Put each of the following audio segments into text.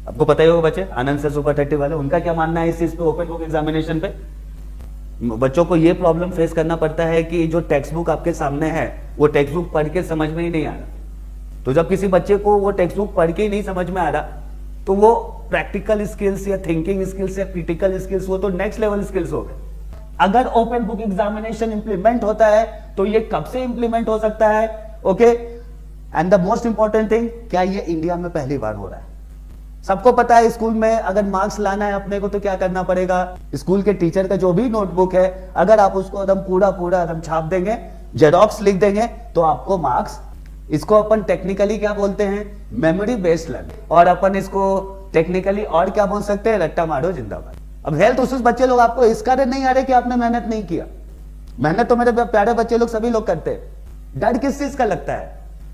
आपको पता ही होगा बच्चे, आनंद सर सुपर 30 वाले, उनका क्या मानना है इस चीज पे, ओपन बुक एग्जामिनेशन पे। बच्चों को ये प्रॉब्लम फेस करना पड़ता है कि जो टेक्स्ट बुक आपके सामने है वो टेक्स्ट बुक पढ़ के समझ में ही नहीं आ रहा। तो जब किसी बच्चे को वो टेक्स्ट बुक पढ़ के ही नहीं समझ में आ रहा तो वो प्रैक्टिकल स्किल्स या थिंकिंग स्किल्स या क्रिटिकल स्किल्स, वो तो नेक्स्ट लेवल स्किल्स हो गए। अगर ओपन बुक एग्जामिनेशन इंप्लीमेंट होता है तो ये कब से इंप्लीमेंट हो सकता है, okay. And the most important thing, क्या ये इंडिया में पहली बार हो रहा है? सबको पता है स्कूल में अगर मार्क्स लाना है अपने को तो क्या करना पड़ेगा, स्कूल के टीचर का जो भी नोटबुक है अगर आप उसको एकदम पूरा एकदम छाप देंगे, जेरॉक्स लिख देंगे तो आपको मार्क्स। इसको अपन टेक्निकली क्या बोलते हैं, मेमोरी बेस्ड लर्निंग, और अपन इसको टेक्निकली और क्या बोल सकते हैं, रट्टा मारो जिंदाबाद। अब हेल्थ इश्यूज बच्चे लोग आपको इस कारण नहीं आ रहे कि आपने मेहनत नहीं किया। मेहनत तो मेरे प्यारे बच्चे लोग सभी लोग करते हैं। डर किस चीज का लगता है?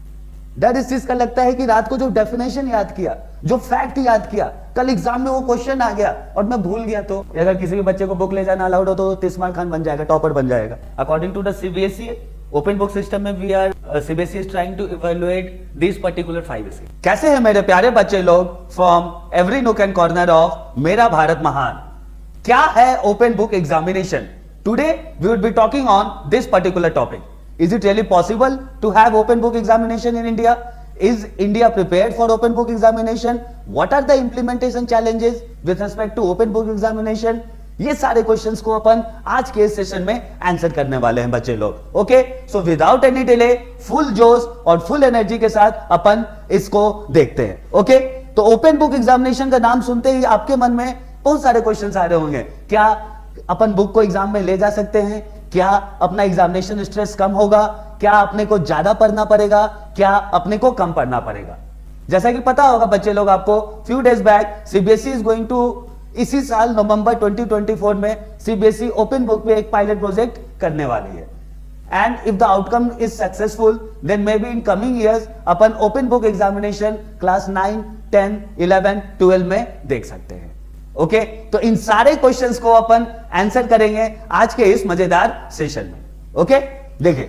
डर इस चीज का लगता है कि रात को जो डेफिनेशन याद किया, जो फैक्ट याद किया, कल एग्जाम में वो क्वेश्चन आ गया और मैं भूल गया तो। अगर किसी भी बच्चे को बुक ले जाना अलाउड हो तो तिस्मार खान बन जाएगा, टॉपर बन जाएगा। According to the CBSE open book system में we are CBSE is trying to evaluate this particular 5 skill. कैसे है मेरे प्यारे बच्चे लोग from every nook and corner of मेरा भारत महान, क्या है open book examination? Today we would be talking on this particular topic. Is it really possible to have open book examination in India? Is India prepared for open book examination? What are the implementation challenges with respect to open book examination? ये सारे questions को अपन आज के इस session में answer करने वाले हैं बच्चे लोग, okay. So without any delay, full जोश और फुल एनर्जी के साथ अपन इसको देखते हैं, ओके। तो ओपन बुक एग्जामिनेशन का नाम सुनते ही आपके मन में बहुत सारे क्वेश्चंस आ रहे होंगे। क्या अपन बुक को एग्जाम में ले जा सकते हैं? क्या अपना एग्जामिनेशन स्ट्रेस कम होगा? क्या अपने को ज्यादा पढ़ना पड़ेगा? क्या अपने को कम पढ़ना पड़ेगा? जैसा कि पता होगा बच्चे लोग आपको, few days back CBSE is going to, इसी साल नवंबर 2024 में सीबीएसई ओपन बुक पे एक पायलट प्रोजेक्ट करने वाली है। And if the outcome is successful then may be in coming years अपन ओपन बुक एग्जामिनेशन क्लास 9, 10, 11, 12 में देख सकते हैं, ओके। तो इन सारे क्वेश्चंस को अपन आंसर करेंगे आज के इस मजेदार सेशन में, ओके। देखिए,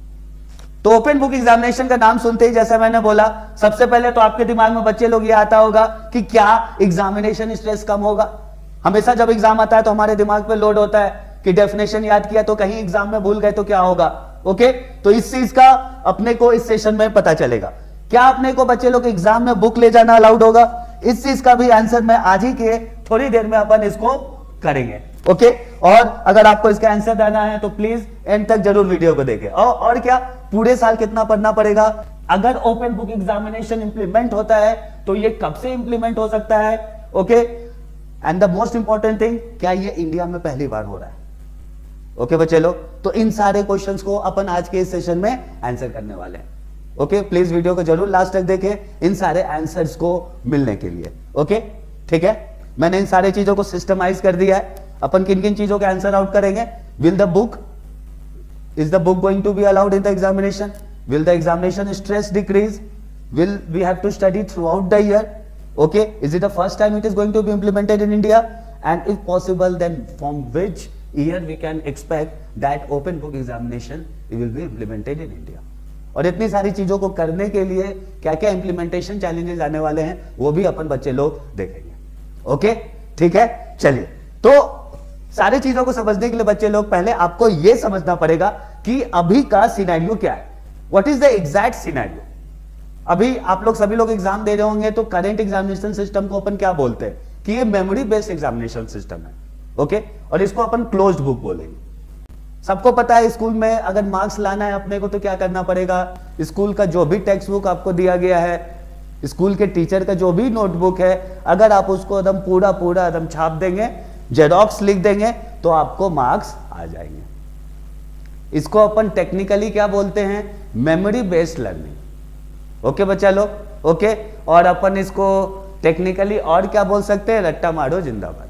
तो ओपन बुक एग्जामिनेशन का नाम सुनते ही जैसा मैंने बोला, सबसे पहले तो आपके दिमाग में बच्चे लोग ये आता होगा कि क्या एग्जामिनेशन स्ट्रेस कम होगा। हमेशा जब एग्जाम आता है तो हमारे दिमाग पे लोड होता है कि डेफिनेशन याद किया तो कहीं एग्जाम में भूल गए तो क्या होगा, ओके। तो इस चीज का अपने को इस सेशन में पता चलेगा। क्या अपने को बच्चे लोग एग्जाम में बुक ले जाना अलाउड होगा? इस चीज का भी आंसर मैं आज ही के थोड़ी देर में अपन इसको करेंगे, ओके। और अगर आपको इसका आंसर देना है तो प्लीज एंड तक जरूर वीडियो को देखें। और क्या, पूरे साल कितना पढ़ना पड़ेगा? अगर ओपन बुक एग्जामिनेशन इंप्लीमेंट होता है तो ये कब से इंप्लीमेंट हो सकता है, okay. And the most important thing, क्या ये इंडिया में पहली बार हो रहा है, ओके बच्चे लोग। तो इन सारे क्वेश्चंस को अपन आज के इस सेशन में आंसर करने वाले हैं, ओके। प्लीज वीडियो को जरूर लास्ट तक देखें इन सारे आंसर्स को मिलने के लिए, ओके। ठीक है, मैंने इन सारे चीजों को सिस्टमाइज कर दिया है। अपन किन किन चीजों के आंसर आउट करेंगे? Will the book, is the book going to be allowed in the examination? Will the examination stress decrease? Will we have to study throughout the year, okay. Is it the first time it is going to be implemented in India? And if possible then from which year we can expect that open book examination will be implemented in India? और इतनी सारी चीजों को करने के लिए क्या क्या इंप्लीमेंटेशन चैलेंजेस आने वाले हैं वो भी अपन बच्चे लोग देखेंगे, ओके। ठीक है, चलिए। तो सारी चीजों को समझने के लिए बच्चे लोग पहले आपको यह समझना पड़ेगा कि अभी का सिनेरियो क्या है, what is the exact scenario. अभी आप लोग सभी लोग एग्जाम दे रहे होंगे तो करंट एग्जामिनेशन सिस्टम को अपन क्या बोलते हैं कि ये मेमोरी बेस्ड एग्जामिनेशन सिस्टम है, ओके। और इसको अपन क्लोज्ड बुक बोलेंगे। सबको पता है स्कूल में अगर मार्क्स लाना है अपने को तो क्या करना पड़ेगा, स्कूल का जो भी टेक्स्ट बुक आपको दिया गया है, स्कूल के टीचर का जो भी नोटबुक है, अगर आप उसको एकदम पूरा एकदम छाप देंगे, जेरॉक्स लिख देंगे तो आपको मार्क्स आ जाएंगे। इसको अपन टेक्निकली क्या बोलते हैं, मेमोरी बेस्ड लर्निंग, ओके बच्चा लोग, ओके। और अपन इसको टेक्निकली और क्या बोल सकते हैं, रट्टा मारो जिंदाबाद।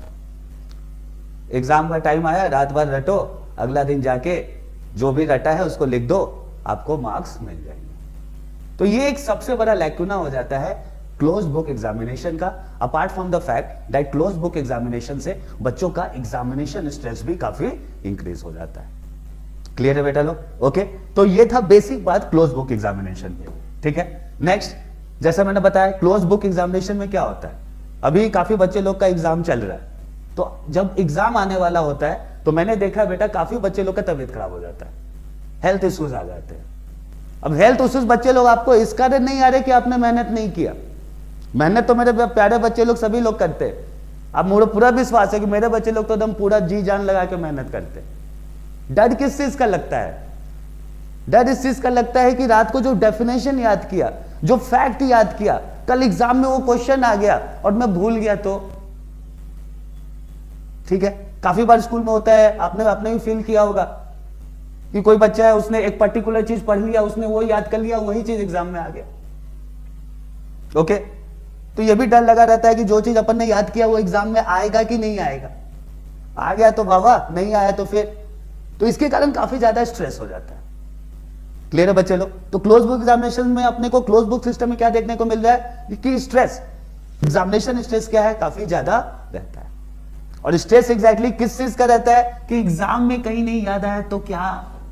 एग्जाम का टाइम आया, रात भर रटो, अगला दिन जाके जो भी रटा है उसको लिख दो, आपको मार्क्स मिल जाएंगे। तो ये एक सबसे बड़ा लैक्यूना हो जाता है क्लोज बुक एग्जामिनेशन का, apart from the fact that close book examination से बच्चों का एग्जामिनेशन स्ट्रेस भी काफी इंक्रीज हो जाता है। क्लियर है बेटा लोग, ओके। तो ये था बेसिक बात क्लोज बुक एग्जामिनेशन की, ठीक है। नेक्स्ट, जैसा मैंने बताया क्लोज बुक एग्जामिनेशन में क्या होता है, अभी काफी बच्चे लोग का एग्जाम चल रहा है, तो जब एग्जाम आने वाला होता है तो मैंने देखा बेटा काफी बच्चे लोग का तबीयत खराब हो जाता है, हेल्थ इश्यूज आ जाते हैं। अब हेल्थ इश्यूज बच्चे लोग आपको इस कारण नहीं आ रहे कि आपने मेहनत नहीं किया, मेहनत तो मेरे प्यारे बच्चे लोग सभी लोग करते हैं। अब मुझे पूरा विश्वास है कि मेरे बच्चे लोग तो एकदम पूरा जी जान लगा के मेहनत करते हैं। डर किस चीज का लगता है? डर इस चीज का लगता है कि रात को जो डेफिनेशन याद किया, जो फैक्ट याद किया, कल एग्जाम में वो क्वेश्चन आ गया और मैं भूल गया तो। ठीक है, काफी बार स्कूल में होता है, आपने भी फील किया होगा कि कोई बच्चा है, उसने एक पर्टिकुलर चीज पढ़ लिया, उसने वो याद कर लिया, वही चीज एग्जाम में आ गया। ओके, तो ये भी डर लगा रहता है कि जो चीज अपन ने याद किया वो एग्जाम में आएगा कि नहीं आएगा। आ गया तो वाह, नहीं आया तो फिर, तो इसके कारण काफी ज्यादा स्ट्रेस हो जाता है। क्लियर है बच्चे लोग? तो क्लोज बुक एग्जामिनेशन में अपने को क्लोज बुक सिस्टम में क्या देखने को मिल रहा है कि स्ट्रेस, एग्जामिनेशन स्ट्रेस क्या है, काफी ज्यादा रहता है। और स्ट्रेस एग्जैक्टली किस चीज का रहता है कि एग्जाम में कहीं नहीं याद आया तो क्या,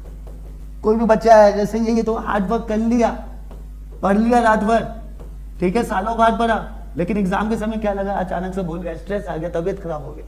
कोई भी बच्चा है जैसे ये तो हार्ड वर्क कर लिया, पढ़ लिया रात भर, ठीक है, सालों बाद पढ़ा, लेकिन एग्जाम के समय क्या लगा, अचानक से भूल गया, स्ट्रेस आ गया, तबीयत खराब हो गया।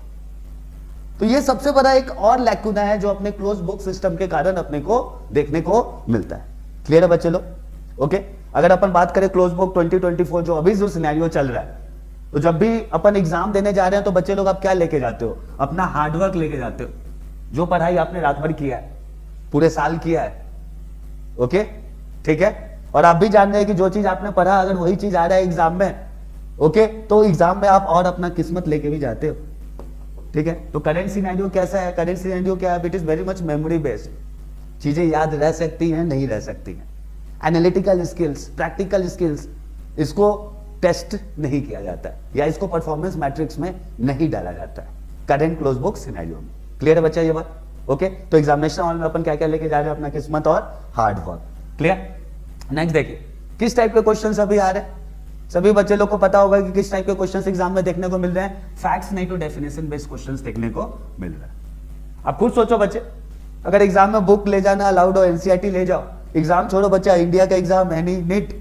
तो ये सबसे बड़ा एक और लैकुना है जो अपने क्लोज बुक सिस्टम के कारण अपने को देखने को मिलता है। क्लियर है बच्चे लोग? ओके, अगर अपन बात करें क्लोज बुक 2024 जो अभी जो सिनेरियो चल रहा है, तो जब भी अपन एग्जाम देने जा रहे हैं तो बच्चे लोग आप क्या लेके जाते हो? अपना हार्डवर्क लेके जाते हो, जो पढ़ाई आपने रात भर किया है, पूरे साल किया है। ओके, ठीक है, और आप भी जान रहे हैं कि जो चीज आपने पढ़ा अगर वही चीज आ रहा है एग्जाम में, ओके, तो एग्जाम में आप और अपना किस्मत लेके भी जाते हो। ठीक है, तो करंट सिनेरियो कैसा है? करंट सिनेरियो क्या है? It is very much memory based, चीजें याद रह सकती हैं, नहीं रह सकती हैं। एनालिटिकल स्किल्स, प्रैक्टिकल स्किल्स, इसको टेस्ट नहीं किया जाता है या इसको परफॉर्मेंस मैट्रिक्स में नहीं डाला जाता है करंट क्लोज बुक सिनेरियो में। क्लियर है बच्चा ये बात? ओके, तो एग्जामिनेशन हॉल में अपन क्या क्या लेके जा रहे हैं? अपना किस्मत और हार्ड वर्क। क्लियर? नेक्स्ट देखिए किस टाइप के क्वेश्चंस अभी आ रहे हैं। सभी बच्चे लोग को पता होगा कि किस टाइप के क्वेश्चंस एग्जाम में देखने को मिल रहे हैं। फैक्ट्स नहीं तो डेफिनेशन बेस्ड क्वेश्चंस देखने को मिल रहा है। आप खुद सोचो बच्चे, अगर एग्जाम में बुक ले जाना अलाउड हो, एनसीईआरटी ले जाओ, एग्जाम छोड़ो बच्चा, इंडिया का एग्जाम है नहीं, नीट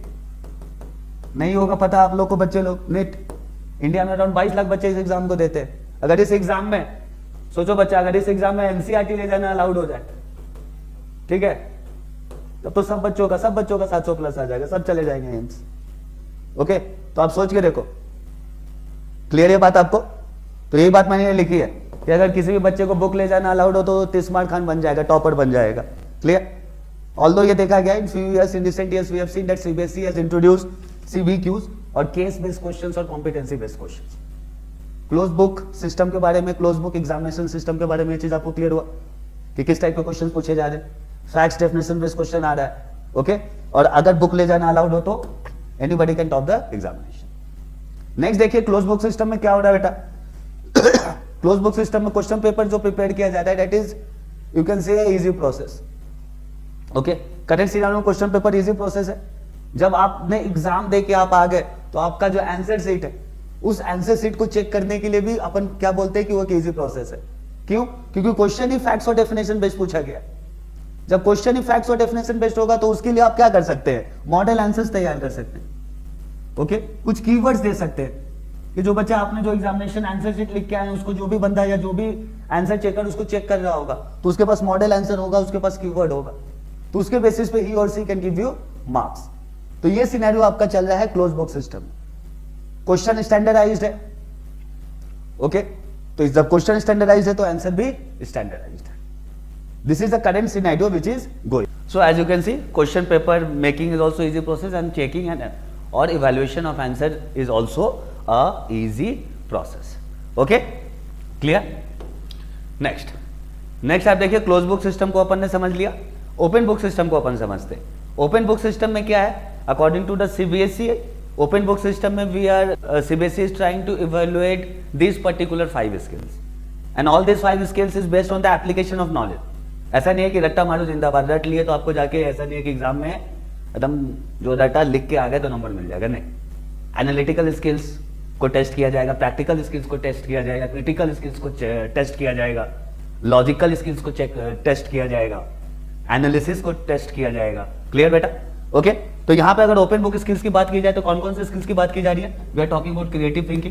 नहीं होगा पता आप लोग को बच्चे लोग, नीट इंडिया में अराउंड 22 लाख बच्चे इस एग्जाम को देते हैं। अगर इस एग्जाम में सोचो बच्चा, अगर इस एग्जाम में एनसीईआरटी ले जाना अलाउड हो जाए, ठीक है, तब तो सब बच्चों का 700 प्लस आ जाएगा, सब चले जाएंगे एम्स। ओके, तो आप सोच के देखो। क्लियर है बात आपको? तो यही बात मैंने लिखी है कि अगर किसी भी बच्चे को बुक ले जाना अलाउड हो तो तिस्मार खान बन जाएगा, टॉपर बन जाएगा। क्लियर? ऑल्दो ये देखा गया in few years, in recent years we have seen that CBSE has introduced CBQs और केस बेस्ड क्वेश्चंस और competency based questions. Close book system के बारे में, क्लोज बुक एग्जामिनेशन सिस्टम के बारे में ये चीज आपको क्लियर हुआ कि किस टाइप के क्वेश्चन पूछे जा रहे हैं। फैक्ट्स डेफिनेशन बेस्ड क्वेश्चन आ रहा है। ओके, और अगर बुक ले जाना अलाउड हो तो anybody can top the examination. Next देखिए क्लोज बुक सिस्टम में क्या हो रहा है बेटा। क्लोज बुक सिस्टम में क्वेश्चन पेपर जो प्रिपेयर किया जाता है that is you can say easy process. Okay, current scenario में क्वेश्चन पेपर इजी प्रोसेस है। जब आपने एग्जाम दे के आप आ गए तो आपका जो आंसर शीट है उस आंसर शीट को चेक करने के लिए भी अपन क्या बोलते हैं कि वो एक इजी प्रोसेस है। क्यों? क्योंकि क्वेश्चन ही फैक्ट्स और डेफिनेशन बेस्ड पूछा गया। जब क्वेश्चन ही फैक्ट्स और डेफिनेशन बेस्ड होगा तो उसके लिए आप क्या कर सकते हैं? मॉडल आंसर्स तैयार कर सकते हैं। ओके, कुछ कीवर्ड्स दे सकते हैं कि जो बच्चा आपने जो एग्जामिनेशन आंसर शीट लिख के आए उसको जो भी बंदा या जो भी आंसर चेकर उसको चेक कर रहा होगा तो उसके पास मॉडल आंसर होगा, उसके पास कीवर्ड होगा, तो उसके बेसिस पे ही और she can give you marks. तो ये सिनेरियो आपका चल रहा है close book system. Question standardized है। ओके, तो जब क्वेश्चन स्टैंडर्डाइज्ड है तो आंसर भी स्टैंडर्डाइज्ड है। This is the current scenario which is going. So as you can see, question paper making is also easy process and checking and or evaluation of answer is also a easy process. Okay, clear? Next आप देखिए close book system को अपन ने समझ लिया। Open book system को अपन समझते हैं। Open book system में क्या है? According to the CBSE open book system में we are CBSE is trying to evaluate this particular 5 skills and all these 5 skills is based on the application of knowledge. ऐसा नहीं है कि रट्टा मारो जिंदाबाद, रट लिए तो आपको जाके ऐसा नहीं है कि एग्जाम में एकदम जो रट्टा लिख के आ गए तो नंबर मिल जाएगा, नहीं। एनालिटिकल स्किल्स को टेस्ट किया जाएगा, प्रैक्टिकल स्किल्स को टेस्ट किया जाएगा, क्रिटिकल स्किल्स को टेस्ट किया जाएगा, लॉजिकल स्किल्स को टेस्ट किया जाएगा, एनालिसिस को टेस्ट किया जाएगा। क्लियर बेटा? ओके, तो यहाँ पे अगर ओपन बुक स्किल्स की बात की जाए तो कौन कौन से स्किल्स की बात की जा रही है? We are talking about creative thinking,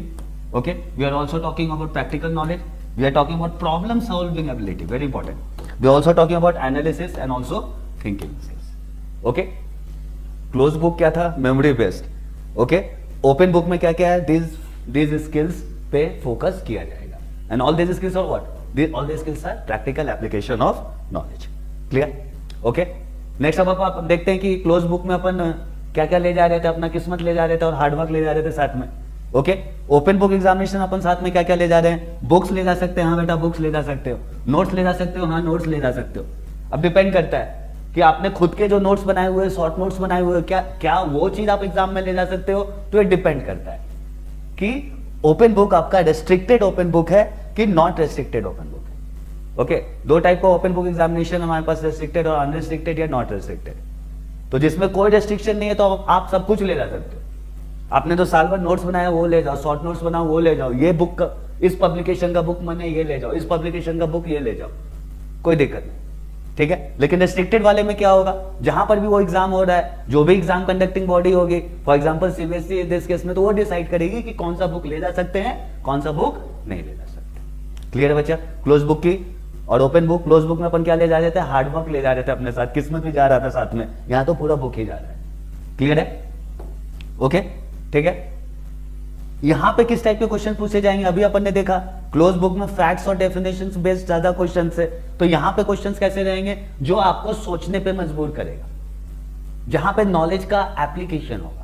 Okay, we are also talking about practical knowledge. We are talking about problem solving ability, very important. We are also talking about analysis and also thinking skills. Okay, close book क्या था? Memory based. Okay, open book में क्या क्या है? These skills पे focus किया जाएगा. And all these skills are what? All these skills are practical application of knowledge. Clear? Okay. Next अब आप देखते हैं कि क्लोज बुक में अपन क्या क्या ले जा रहे थे, अपना किस्मत ले जा रहे थे और हार्डवर्क ले जा रहे थे साथ में. ओके, ओपन बुक एग्जामिनेशन अपन साथ में क्या क्या ले जा रहे हैं? बुक्स ले जा सकते हैं, हाँ बेटा बुक्स ले जा सकते हो. नोट्स ले जा सकते हो, हाँ नोट्स ले जा सकते हो. अब डिपेंड करता है कि आपने खुद के जो नोट्स बनाए हुए, शॉर्ट नोट्स बनाए हुए, क्या वो चीज आप एग्जाम में ले जा सकते हो. तो ये डिपेंड करता है कि ओपन बुक आपका रेस्ट्रिक्टेड ओपन बुक है कि नॉट रेस्ट्रिक्टेड ओपन बुक है. ओके, दो टाइप का ओपन बुक एग्जामिनेशन हमारे पास, रेस्ट्रिक्टेड और अनरेस्ट्रिक्टेड या नॉट रेस्ट्रिक्टेड. तो जिसमें कोई रेस्ट्रिक्शन नहीं है तो आप सब कुछ ले जा सकते हो. आपने तो साल भर नोट्स बनाया वो ले जाओ, शॉर्ट नोट्स बनाओ वो ले जाओ, ये बुक इस पब्लिकेशन का बुक मैंने ये ले जाओ, इस पब्लिकेशन का बुक ये ले जाओ, कोई दिक्कत नहीं. ठीक है, लेकिन रेस्ट्रिक्टेड वाले में क्या होगा? जहां पर भी वो एग्जाम हो रहा है, जो भी एग्जाम कंडक्टिंग बॉडी होगी, for example CBSE this case में, तो वो डिसाइड करेगी कि कौन सा बुक ले जा सकते हैं, कौन सा बुक नहीं ले जा सकते. क्लियर है बच्चा? क्लोज बुक की और ओपन बुक. क्लोज बुक में अपन क्या ले जा रहे थे? हार्डवर्क ले जा रहे थे अपने साथ, किस्मत भी जा रहा था साथ में. यहां तो पूरा बुक ही जा रहा है. क्लियर है? ओके, ठीक है. यहां पे किस टाइप के क्वेश्चन पूछे जाएंगे? अभी अपन ने देखा क्लोज बुक में फैक्ट्स और डेफिनेशंस बेस्ड ज्यादा क्वेश्चन है. तो यहां पे क्वेश्चंस कैसे रहेंगे? जो आपको सोचने पे मजबूर करेगा, जहां पे नॉलेज का एप्लीकेशन होगा.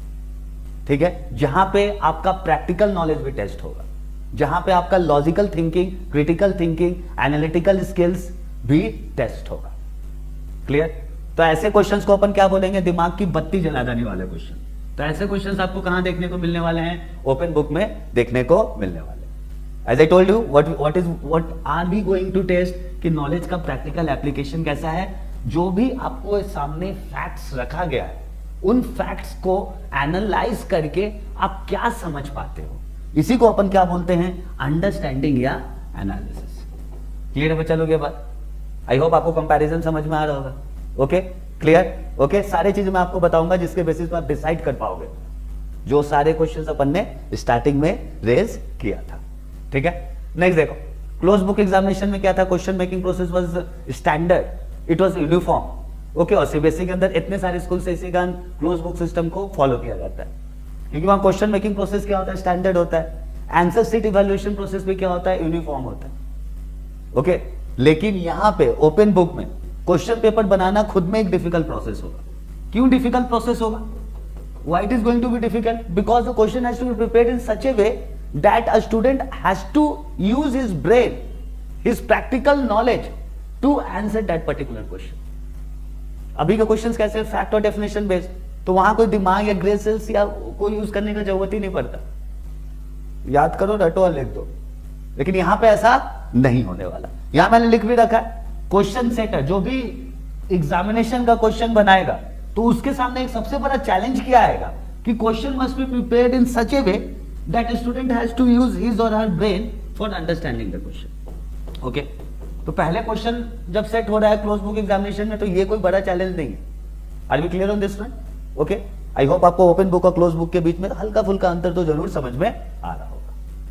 ठीक है, जहां पे आपका प्रैक्टिकल नॉलेज भी टेस्ट होगा, जहां पे आपका logical thinking, critical thinking, analytical skills भी टेस्ट होगा. क्लियर? तो ऐसे क्वेश्चंस को अपन क्या बोलेंगे? दिमाग की बत्ती जला देने वाले क्वेश्चन. तो ऐसे क्वेश्चंस आपको कहां देखने को मिलने वाले हैं? ओपन बुक में देखने को मिलने वाले. As I told you, what are we going to test कि नॉलेज का प्रैक्टिकल एप्लीकेशन कैसा है. जो भी आपको सामने फैक्ट्स रखा गया है, उन फैक्ट्स को एनालाइज करके आप क्या समझ पाते हो, इसी को अपन क्या बोलते हैं? अंडरस्टैंडिंग या एनालिसिस. क्लियर है बच्चा लोग ये बात? आई होप आपको कंपैरिजन समझ में आ रहा होगा. Okay, clear? ओके, सारी चीजें मैं आपको बताऊंगा जिसके बेसिस पर आप डिसाइड कर पाओगे जो सारे क्वेश्चंस अपन ने स्टार्टिंग में रेज किया था. ठीक है, नेक्स्ट देखो. क्लोज बुक एग्जामिनेशन में क्या था? Question making process was standard, it was uniform. Okay, और सीबीएसई के अंदर इतने सारे स्कूल से इसी कारण क्लोज बुक सिस्टम को फॉलो किया जाता है, क्योंकि वहां क्वेश्चन मेकिंग प्रोसेस क्या होता है? स्टैंडर्ड होता है. आंसर शीट इवैल्यूएशन प्रोसेस भी क्या होता है? यूनिफॉर्म होता है. ओके, लेकिन यहां पे ओपन बुक में क्वेश्चन पेपर बनाना खुद में एक डिफिकल्ट प्रोसेस होगा. क्यों डिफिकल्ट प्रोसेस होगा? Why it is going to be difficult? Because the question has to be prepared in such a way that a student has to use his brain, his practical knowledge to answer that particular question. अभी के questions कैसे? Fact और definition based, तो वहां कोई दिमाग या grey sales या कोई यूज करने की जरूरत ही नहीं पड़ता. याद करो, रटो और लिख दो. लेकिन यहां पे ऐसा नहीं होने वाला. यहां मैंने लिख भी रखा है, क्वेश्चन सेटर जो भी एग्जामिनेशन का क्वेश्चन बनाएगा तो उसके सामने एक सबसे बड़ा चैलेंज क्या आएगा कि question must be prepared in such a way that student has to use his और her brain for understanding the question. Okay, तो पहले क्वेश्चन जब सेट हो रहा है क्लोज बुक एग्जामिनेशन में, तो ये कोई बड़ा चैलेंज नहीं है. Are we clear on this one? Okay, I hope आपको ओपन बुक और क्लोज बुक के बीच में हल्का फुल्का अंतर तो जरूर समझ में आ रहा होगा.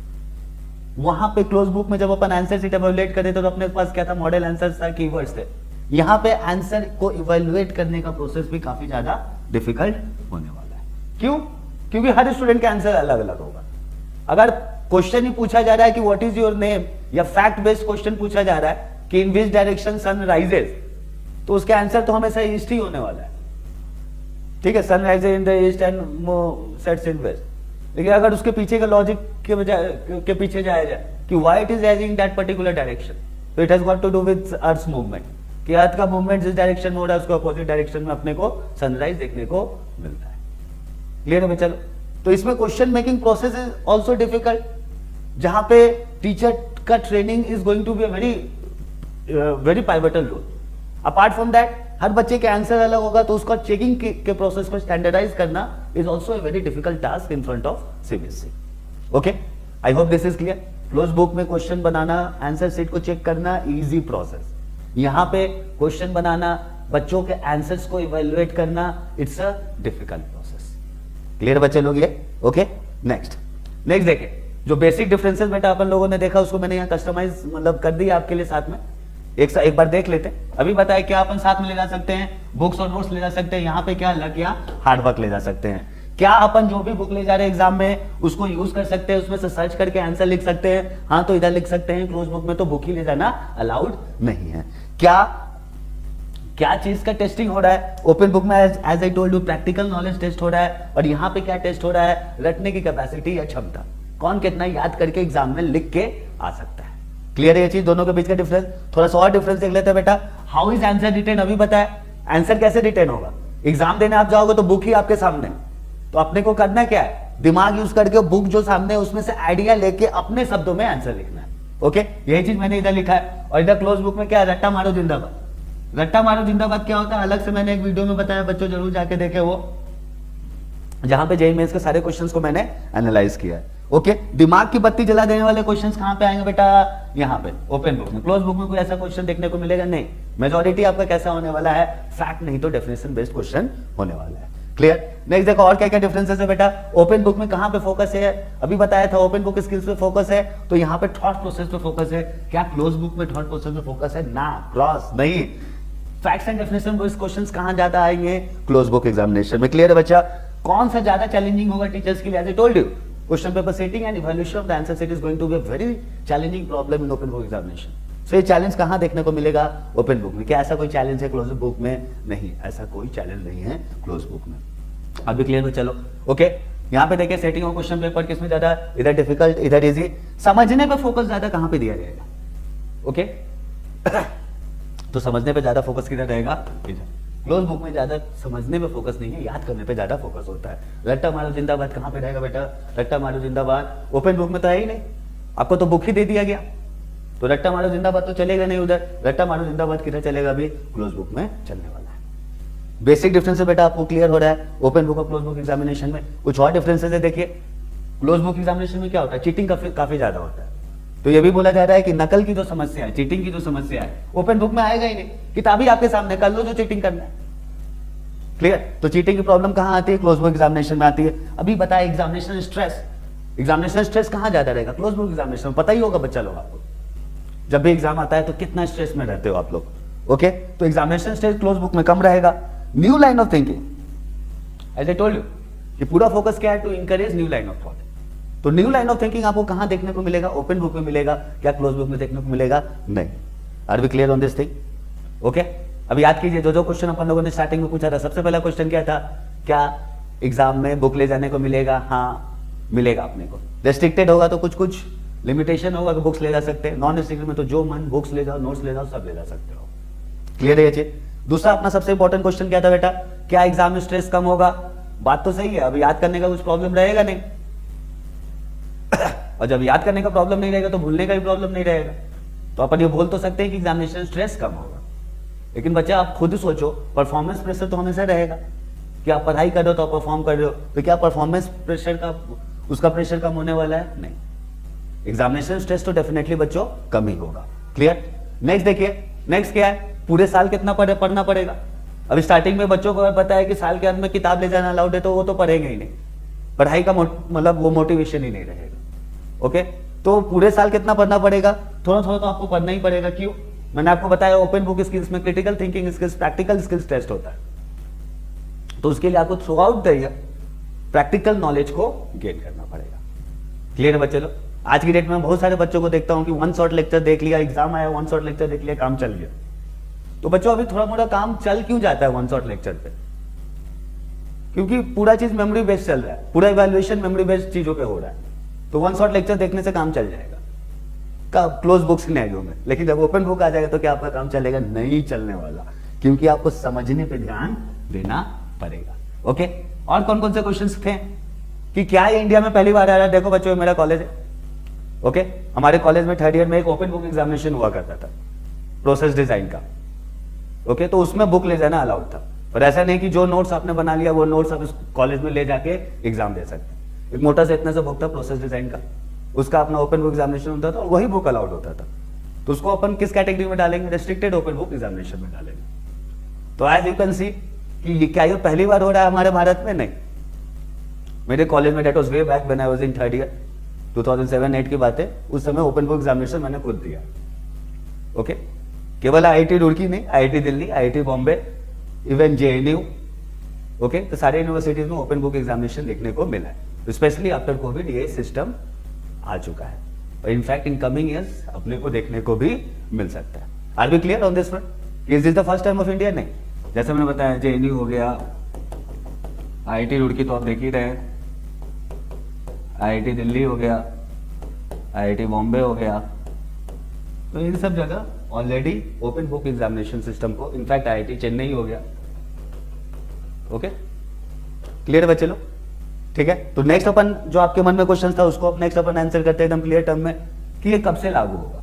वहां पे क्लोज बुक में जब अपन आंसर शीट इवैल्यूएट करते तो अपने पास क्या था? मॉडल आंसर्स था, कीवर्ड्स थे. यहां पे आंसर को इवैल्यूएट करने का प्रोसेस भी काफी ज्यादा डिफिकल्ट होने वाला है. क्यों? क्योंकि हर स्टूडेंट का आंसर अलग अलग होगा. अगर क्वेश्चन ही पूछा जा रहा है कि व्हाट इज योर नेम, या फैक्ट बेस्ड क्वेश्चन पूछा जा रहा है कि इन विच डायरेक्शन सन राइजेस, तो उसके आंसर तो हमेशा ईस्ट ही होने वाला है. ठीक है, sun rises in the east and sets in west. लेकिन अगर उसके पीछे का लॉजिक के पीछे जाया जाए कि why it is rising that particular direction, तो it has got to do with earth movement, कि अर्थ का मूवमेंट जिस डायरेक्शन में हो रहा है उसको अपोजिट डायरेक्शन में अपने को सनराइज देखने को मिलता है. क्लियर है? चलो, तो इसमें question making process is also difficult, जहां पे टीचर का training is going to be very pivotal role. Apart from that, हर बच्चे के आंसर अलग होगा, तो उसका चेकिंग के प्रोसेस को स्टैंडर्डाइज करना is also a very difficult task in front of CBSE. Okay, I hope this is clear. Close book में क्वेश्चन बनाना, आंसर शीट को चेक करना, इजी प्रोसेस. यहां पे क्वेश्चन बनाना, बच्चों के आंसर्स को इवैल्यूएट करना, it's a difficult process. Clear बच्चे लोग ये? ओके, नेक्स्ट देखें. जो बेसिक डिफरेंसेस बेटा अपन लोगों ने देखा उसको मैंने यहाँ कस्टमाइज मतलब कर दिया आपके लिए साथ में, एक बार देख लेते हैं। अभी बताया क्या अपन साथ में ले जा सकते हैं, बुक्स और नोट्स ले जा सकते हैं, यहाँ पे क्या लग गया हार्डवर्क ले जा सकते हैं। क्या अपन जो भी बुक ले जा रहे हैं एग्जाम में उसको यूज कर सकते हैं, उसमें से सर्च करके आंसर लिख सकते हैं, हाँ तो इधर लिख सकते हैं। क्लोज बुक में तो बुक ही ले जाना अलाउड नहीं है। क्या चीज का टेस्टिंग हो रहा है ओपन बुक में? As I told you practical knowledge test हो रहा है, और यहाँ पे क्या टेस्ट हो रहा है, रटने की कैपेसिटी या क्षमता, कौन कितना याद करके एग्जाम में लिख के आ सकता है। क्लियर है ये चीज, दोनों के बीच का डिफरेंस। थोड़ा सा और डिफरेंस देख लेते हैं बेटा। How is answer written? अभी बताया आंसर कैसे रिटेन होगा। एग्जाम देने आप जाओगे तो बुक ही आपके सामने, तो अपने को करना क्या है, दिमाग यूज करके बुक जो सामने है उसमें से आइडिया लेके अपने शब्दों में आंसर लिखना है। ओके, यही चीज मैंने इधर लिखा है। और इधर क्लोज बुक में क्या है, रट्टा मारो जिंदाबाद। रट्टा मारो जिंदाबाद क्या होता है अलग से मैंने एक वीडियो में बताया, बच्चों जरूर जाके देखे वो, जहां पे जेईई मेंस के सारे क्वेश्चंस को मैंने एनालाइज किया है। ओके, दिमाग की बत्ती जला देने वाले क्वेश्चंस कहां पे आएंगे बेटा, यहाँ पे ओपन बुक में। क्लोज बुक में कोई ऐसा क्वेश्चन देखने को मिलेगा नहीं। मेजॉरिटी आपका कैसा होने वाला है, फैक्ट नहीं तो डेफिनेशन बेस्ड क्वेश्चन होने वाला है। क्लियर। नेक्स्ट देखो और क्या क्या डिफरेंसेस है बेटा। ओपन बुक में कहां पे फोकस है, अभी बताया था ओपन बुक स्किल्स पे फोकस है, तो यहाँ पे थॉट प्रोसेस पे फोकस है। क्या क्लोज बुक में थॉट प्रोसेस पे फोकस है? ना, क्रॉस नहीं। Facts and definition based questions कहां ज्यादा आएंगे, क्लोज बुक एग्जामिनेशन में। क्लियर है बच्चा। कौन सा ज्यादा चैलेंजिंग होगा टीचर्स के लिए, as I told you question paper setting and evaluation of the answer set is going to be a very challenging problem in open book examination. So ये चैलेंज कहां देखने को मिलेगा, ओपन बुक में। क्या ऐसा कोई चैलेंज है क्लोज बुक में? नहीं, ऐसा कोई चैलेंज नहीं है क्लोज बुक में। अभी क्लियर हो, चलो ओके। यहाँ पे देखिए सेटिंग ऑफ क्वेश्चन पेपर किसमें ज्यादा, इधर डिफिकल्ट इधर इजी। समझने पे फोकस ज्यादा कहां पे दिया जाएगा, ओके तो समझने पे ज्यादा फोकस किधर रहेगा, इधर। क्लोज बुक में ज्यादा समझने पे फोकस नहीं है, याद करने पे ज्यादा फोकस होता है। रट्टा मारो जिंदाबाद कहां पे रहेगा बेटा, रट्टा मारो जिंदाबाद ओपन बुक में तो है ही नहीं, आपको तो बुक ही दे दिया गया, तो रट्टा मारो जिंदाबाद तो चलेगा नहीं उधर। रट्टा मारो जिंदाबाद किधर चलेगा, अभी क्लोज बुक में चलने वाला है। बेसिक डिफरेंस है बेटा आपको क्लियर हो रहा है ओपन बुक और क्लोज बुक एग्जामिनेशन में। कुछ और डिफरेंसेस है देखिए। क्लोज बुक एग्जामिनेशन में क्या होता है, चीटिंग काफी ज्यादा होता है, तो ये भी बोला जा रहा है कि नकल की जो समस्या है, चीटिंग की जो समस्या है, ओपन बुक में आएगा ही नहीं। किताब ही आपके सामने, कर लो जो चीटिंग करना है। क्लियर। तो चीटिंग की प्रॉब्लम कहां आती है, क्लोज बुक एग्जामिनेशन में आती है। अभी बताया एग्जामिनेशन स्ट्रेस कहां ज्यादा रहेगा, क्लोज बुक एग्जामिनेशन में। पता ही होगा बच्चा लोग आपको, जब भी एग्जाम आता है तो कितना स्ट्रेस में रहते हो आप लोग, ओके तो एग्जामिनेशन स्ट्रेस क्लोज बुक में कम रहेगा। New line of thinking, as I told you कि पूरा फोकस क्या है, to encourage new line of thought. तो न्यू लाइन ऑफ थिंकिंग आपको कहां देखने को मिलेगा, ओपन बुक में मिलेगा, क्या क्लोज बुक में देखने को मिलेगा, नहीं। Are we clear on this thing, okay. अब याद कीजिए जो क्वेश्चन अपन लोगों ने स्टार्टिंग में पूछा था, सबसे पहला क्वेश्चन क्या था, क्या एग्जाम में बुक ले जाने को मिलेगा, हाँ मिलेगा अपने को। रेस्ट्रिक्टेड होगा तो कुछ लिमिटेशन होगा कि बुक्स ले जा सकते हैं, नॉन रेस्ट्रिक्टेड में तो जो मन बुक्स ले जाओ, नोट्स ले जाओ, सब ले जा सकते हो। क्लियर है ये चीज। दूसरा अपना सबसे इंपॉर्टेंट क्वेश्चन क्या था बेटा, क्या एग्जाम में स्ट्रेस कम होगा। बात तो सही है, अब याद करने का कुछ प्रॉब्लम रहेगा नहीं, और जब याद करने का प्रॉब्लम नहीं रहेगा तो भूलने का भी प्रॉब्लम नहीं रहेगा। तो अपन ये बोल तो सकते हैं कि एग्जामिनेशन स्ट्रेस कम होगा, लेकिन बच्चा आप खुद ही सोचो, परफॉर्मेंस प्रेशर तो हमेशा रहेगा कि आप पढ़ाई कर रहे हो तो आप परफॉर्म कर रहे हो, तो क्या परफॉर्मेंस प्रेशर का उसका प्रेशर कम होने वाला है, नहीं। एग्जामिनेशन स्ट्रेस तो डेफिनेटली बच्चों कम ही होगा। क्लियर। नेक्स्ट देखिए, नेक्स्ट क्या है, पूरे साल कितना पढ़ना पड़ेगा। अभी स्टार्टिंग में बच्चों को पता है कि साल के अंत में किताब ले जाना अलाउड है, तो वो तो पढ़ेंगे ही नहीं, पढ़ाई का मतलब वो मोटिवेशन ही नहीं रहेगा, ओके। तो पूरे साल कितना पढ़ना पड़ेगा, थोड़ा थोड़ा तो आपको पढ़ना ही पड़ेगा। क्यों, मैंने आपको बताया ओपन बुक स्किल्स में critical thinking skills, practical skills test होता है, तो उसके लिए आपको throughout the year practical knowledge को गेन करना पड़ेगा। क्लियर है बच्चे लोग। आज की डेट में बहुत सारे बच्चों को देखता हूं कि वन शॉट लेक्चर देख लिया, एग्जाम आया, वन शॉट लेक्चर देख लिया, काम चल गया। तो बच्चों अभी थोड़ा मोड़ा काम चल क्यों जाता है वन शॉट लेक्चर पे, क्योंकि पूरा चीज मेमोरी बेस्ड चल रहा है, पूरा इवैल्यूएशन मेमोरी बेस्ड चीजों पे हो रहा है, तो वन शॉट लेक्चर देखने से काम चल जाएगा का क्लोज बुक्स सिनेरियो में। लेकिन जब ओपन बुक आ जाएगा तो क्या आपका काम चलेगा, नहीं चलने वाला, क्योंकि आपको समझने पे ध्यान देना पड़ेगा, ओके। और कौन कौन से क्वेश्चंस थे कि क्या ये इंडिया में पहली बार आ रहा है। देखो बच्चों, मेरा कॉलेज है, ओके हमारे कॉलेज में थर्ड ईयर में एक ओपन बुक एग्जामिनेशन हुआ करता था प्रोसेस डिजाइन का, ओके तो उसमें बुक ले जाना अलाउड था, पर ऐसा नहीं कि जो नोट्स आपने बना लिया वो नोट्स आप कॉलेज में ले जाके एग्जाम दे सकते हैं। एक मोटा सा इतना सा बुक था प्रोसेस डिजाइन का, उसका अपना ओपन बुक एग्जामिनेशन होता था और वही बुक अलाउड होता था, तो उसको अपन किस कैटेगरी में डालेंगे, रेस्ट्रिक्टेड ओपन बुक एग्जामिनेशन में डालेंगे। तो एज यू कैन सी कि क्या ये पहली बार हो रहा है हमारे भारत में, नहीं। मेरे कॉलेज में that was way back when I was in third year, 2007-8 की बात है, उस समय ओपन बुक एग्जामिनेशन मैंने खुद दिया। ओके, केवल IIT रुड़की नहीं, IIT Delhi, IIT Bombay, even JNU, okay, तो सारे यूनिवर्सिटीज में ओपन बुक एग्जामिनेशन देखने को मिला है। स्पेशली आफ्टर कोविड ये सिस्टम आ चुका है, और इनफैक्ट इन कमिंग ईयर्स अपने को देखने को भी मिल सकता है। Are we clear on this front? Is this the first time of India? नहीं, जैसे मैंने बताया JNU हो गया, IIT रुड़की तो आप देख ही रहे हैं, IIT दिल्ली हो गया, IIT बॉम्बे हो गया, तो इन सब जगह already open book examination system को, इनफैक्ट IIT चेन्नई हो गया। ओके, क्लियर बच्चे लोग? ठीक है, तो नेक्स्ट अपन जो आपके मन में क्वेश्चन था उसको नेक्स्ट अपन आंसर करते हैं एकदम क्लियर टर्म में कि ये कब से लागू होगा।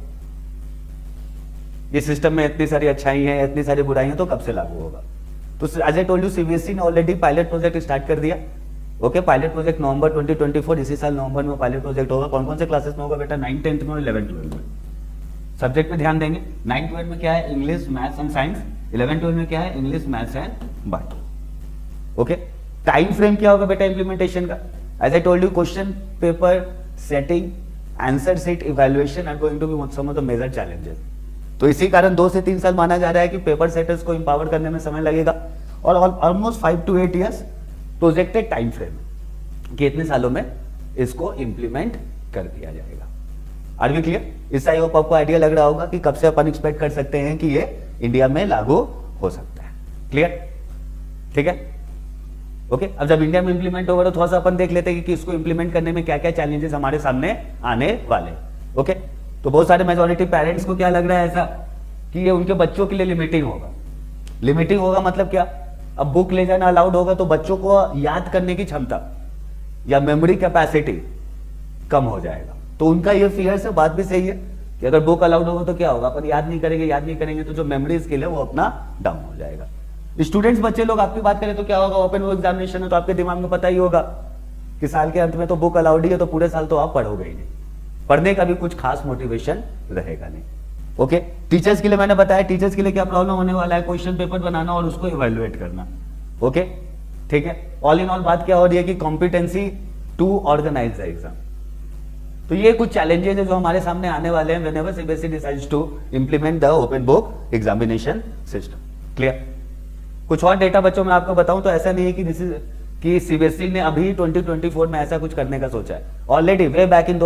ये सिस्टम में इतनी सारी अच्छाई है, इतनी सारी बुराई है, तो कब से लागू होगा? तो as I told you, CBSE ने ऑलरेडी पायलट प्रोजेक्ट स्टार्ट कर दिया। ओके, पायलट प्रोजेक्ट नवंबर 2024, इसी साल नवंबर में पायलट प्रोजेक्ट होगा। कौन कौन से क्लासेस में होगा बेटा? 9th 10th में और 11th 12th में। सब्जेक्ट पे ध्यान देंगे। 9th 12th में क्या है? English, maths and science. 11th 12th में क्या है? English, maths and bio. Okay, time frame क्या होगा बेटा इंप्लीमेंटेशन का? As I told you, question paper setting, answer sheet evaluation are going to be some of the major challenges. तो इसी कारण 2 से 3 साल माना जा रहा है कि पेपर सेटर्स को इंपावर करने में समय लगेगा, और almost 5 to 8 years projected time frame कि इतने सालों में इसको इंप्लीमेंट कर दिया जाएगा। Are we clear? इससे आई होप आपको आइडिया लग रहा होगा कि कब से अपन एक्सपेक्ट कर सकते हैं कि ये इंडिया में लागू हो सकता है। क्लियर? ठीक है, ओके। अब जब इंडिया में इंप्लीमेंट होगा तो थोड़ा सा अपन देख लेते हैं कि इसको इंप्लीमेंट करने में क्या क्या चैलेंजेस हमारे सामने आने वाले। ओके, तो बहुत सारे मेजॉरिटी पेरेंट्स को क्या लग रहा है ऐसा कि ये उनके बच्चों के लिए लिमिटिंग होगा। लिमिटिंग होगा मतलब क्या? अब बुक ले जाना अलाउड होगा तो बच्चों को याद करने की क्षमता या मेमोरी कैपेसिटी कम हो जाएगा। तो उनका ये फियर से बात भी सही है कि अगर बुक अलाउड होगा तो क्या होगा, अपन याद नहीं करेंगे तो जो मेमोरी स्किल है वो अपना डाउन हो जाएगा। स्टूडेंट्स, बच्चे लोग आपकी बात करें तो क्या होगा, ओपन बुक एग्जामिनेशन है तो आपके दिमाग में पता ही होगा कि साल के अंत में तो बुक अलाउड ही है, तो पूरे साल तो आप पढ़ोगे ही नहीं, पढ़ने का भी कुछ खास मोटिवेशन रहेगा नहीं। ओके, टीचर्स के लिए मैंने बताया, टीचर्स के लिए क्या प्रॉब्लम होने वाला है, क्वेश्चन पेपर बनाना और उसको इवैल्यूएट करना। ओके, ठीक है। ऑल इन ऑल बात क्या हो रही है कि competency to organise the exam. तो ये कुछ चैलेंजेस है जो हमारे सामने आने वाले हैं whenever CBSE decides to implement the open book examination system. Clear? कुछ और डेटा बच्चों में आपको बताऊं तो ऐसा नहीं है कि सीबीएसई ने अभी 2024 में ऐसा कुछ करने का सोचा है। ऑलरेडी वे बैक इन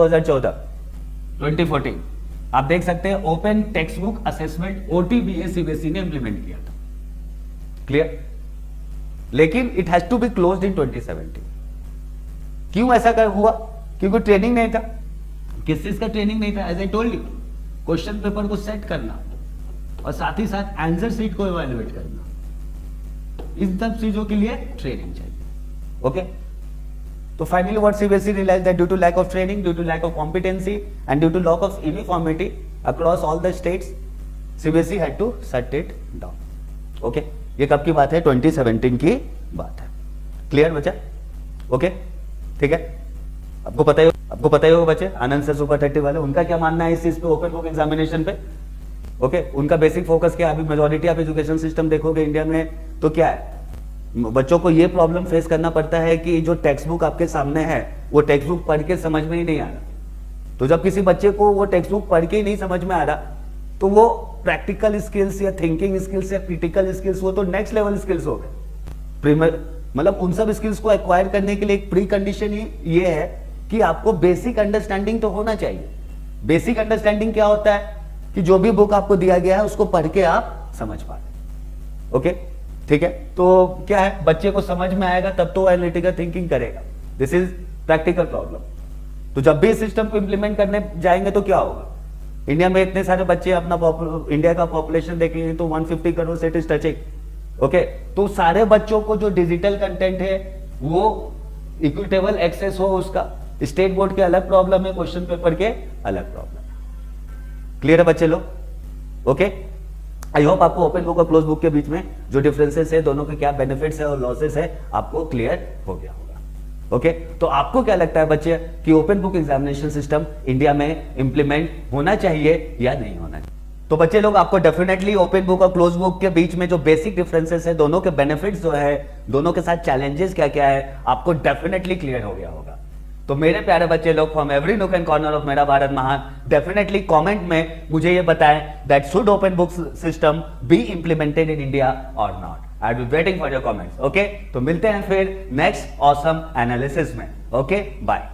2014 आप देख सकते हैं open text book assessment OTBA CBSE ने इंप्लीमेंट किया था। क्लियर? लेकिन it has to be closed in 2017। क्यों ऐसा हुआ? क्योंकि ट्रेनिंग नहीं था। किस चीज का ट्रेनिंग नहीं था? As I told you, question paper को सेट करना और साथ ही साथ आंसर शीट को इवैल्यूएट करना, इन सब चीजों के लिए ट्रेनिंग चाहिए। ओके, तो finally what CBSE realised that due to lack of training, due to lack of competency and due to lack of uniformity across all the states, CBSE had to shut it down. Okay, ये कब की बात है? 2017 की बात है। Clear बच्चा? Okay, ठीक है। आपको पता ही होगा बच्चे, आनंद सर सुपर 30 वाले, उनका क्या मानना है इस चीज पे, ओपन बुक एग्जामिनेशन पे? ओके, उनका बेसिक फोकस क्या है? अभी मेजॉरिटी ऑफ एजुकेशन सिस्टम देखोगे इंडिया में तो क्या है, बच्चों को ये प्रॉब्लम फेस करना पड़ता है कि जो टेक्स्ट बुक आपके सामने है वो टेक्स्ट बुक पढ़ के समझ में ही नहीं आ रहा। तो जब किसी बच्चे को वो टेक्स्ट बुक पढ़ के ही नहीं समझ में आ रहा तो वो प्रैक्टिकल स्किल्स या थिंकिंग स्किल्स या क्रिटिकल स्किल्स, वो तो नेक्स्ट लेवल स्किल्स हो गए। मतलब उन सब स्किल्स को एक्वायर करने के लिए एक प्री कंडीशन ही ये है कि आपको बेसिक अंडरस्टैंडिंग तो होना चाहिए। बेसिक अंडरस्टैंडिंग क्या होता है कि जो भी बुक आपको दिया गया है उसको पढ़ के आप समझ पाए। ओके, ठीक है। तो क्या है, बच्चे को समझ में आएगा तब तो एनालिटिकल थिंकिंग करेगा। This is practical problem. तो जब भी इस सिस्टम को इंप्लीमेंट करने जाएंगे तो क्या होगा, इंडिया में इतने सारे बच्चे, अपना इंडिया का पॉपुलेशन देखेंगे तो 150 करोड़ से इट इज टचिंग। ओके, तो सारे बच्चों को जो डिजिटल कंटेंट है वो इक्विटेबल एक्सेस हो उसका। स्टेट बोर्ड के अलग प्रॉब्लम है, क्वेश्चन पेपर के अलग प्रॉब्लम है। क्लियर है बच्चे लोग? ओके, आई होप आपको ओपन बुक और क्लोज बुक के बीच में जो डिफरेंसेस है, दोनों के क्या बेनिफिट्स है और लॉसेस है, आपको क्लियर हो गया होगा। ओके, तो आपको क्या लगता है बच्चे कि open book examination system India में इंप्लीमेंट होना चाहिए या नहीं होना चाहिए? तो बच्चे लोग, आपको डेफिनेटली ओपन बुक और क्लोज बुक के बीच में जो बेसिक डिफरेंसेस है, दोनों के बेनिफिट्स जो है, दोनों के साथ चैलेंजेस क्या क्या है, आपको डेफिनेटली क्लियर हो गया होगा। तो मेरे प्यारे बच्चे लोग from every nook and corner of मेरा भारत महान, डेफिनेटली कमेंट में मुझे ये बताएं that should open books system be implemented in India और not. I will be waiting for your comments. Okay, तो मिलते हैं फिर नेक्स्ट ऑसम एनालिसिस में। Okay, bye.